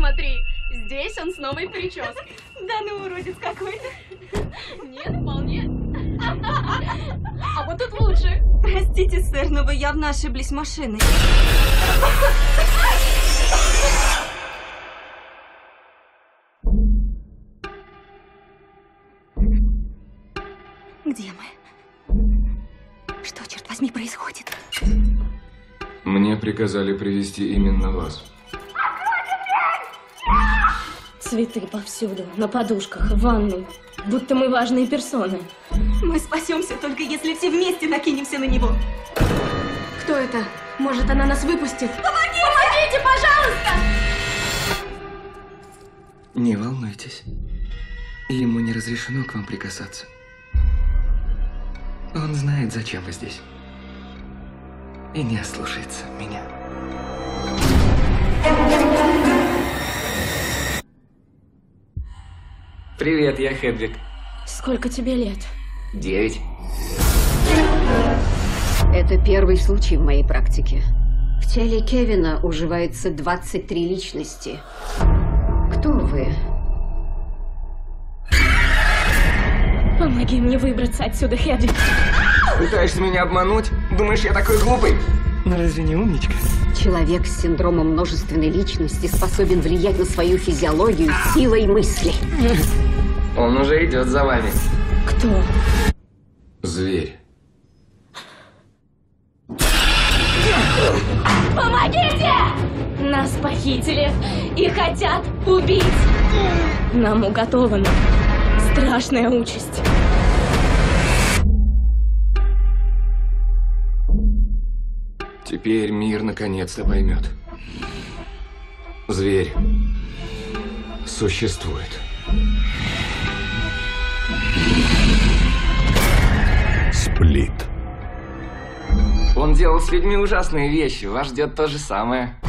Смотри, здесь он с новой прической. Да ну, уродец какой-то. Нет, вполне. А вот тут лучше. Простите, сэр, но вы явно ошиблись машиной. Где мы? Что, черт возьми, происходит? Мне приказали привести именно вас. Цветы повсюду, на подушках, в ванной. Будто мы важные персоны. Мы спасемся только если все вместе накинемся на него. Кто это? Может, она нас выпустит? Помогите! Помогите, пожалуйста! Не волнуйтесь. Ему не разрешено к вам прикасаться. Он знает, зачем вы здесь. И не ослушается меня. Привет, я Хедвиг. Сколько тебе лет? 9. Это первый случай в моей практике. В теле Кевина уживается 23 личности. Кто вы? Помоги мне выбраться отсюда, Хедвиг. Пытаешься меня обмануть? Думаешь, я такой глупый? Ну разве не умничка? Человек с синдромом множественной личности способен влиять на свою физиологию силой мысли. Он уже идет за вами. Кто? Зверь. Помогите! Нас похитили и хотят убить. Нам уготована страшная участь. Теперь мир наконец-то поймет. Зверь существует. Сплит. Он делал с людьми ужасные вещи. Вас ждет то же самое.